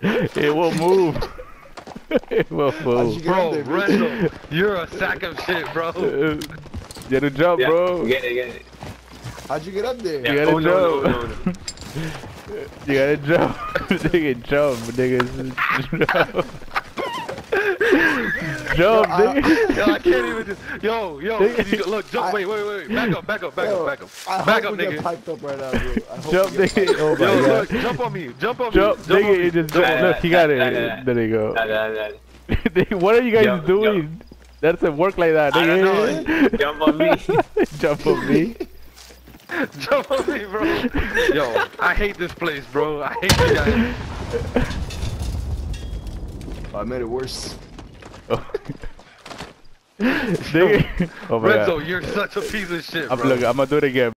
It won't move. It won't move. Bro, Renzo, you're a sack of shit, bro. You gotta jump, Yeah, bro. get it. How'd you get up there? You gotta No. You gotta jump. Nigga, jump, nigga. Jump, nigga. Yo, I can't even do. Yo, can you look? Jump. Wait. Back up, Yo, back up, I back hope up, we get nigga. piped up right now, bro. I hope Jump, we get nigga. Oh my Yo, god. look, jump on me. Jump, nigga. You just jump. Look, he got it. There you go. What are you guys doing? That doesn't work like that, I don't nigga. know. Jump on me. Jump on me. Jump on me, bro. Yo, I hate this place, bro. I hate you guys. Oh, I made it worse. Nigga. Oh my Renzo, god. you're such a piece of shit, bro. Look, I'm gonna do it again.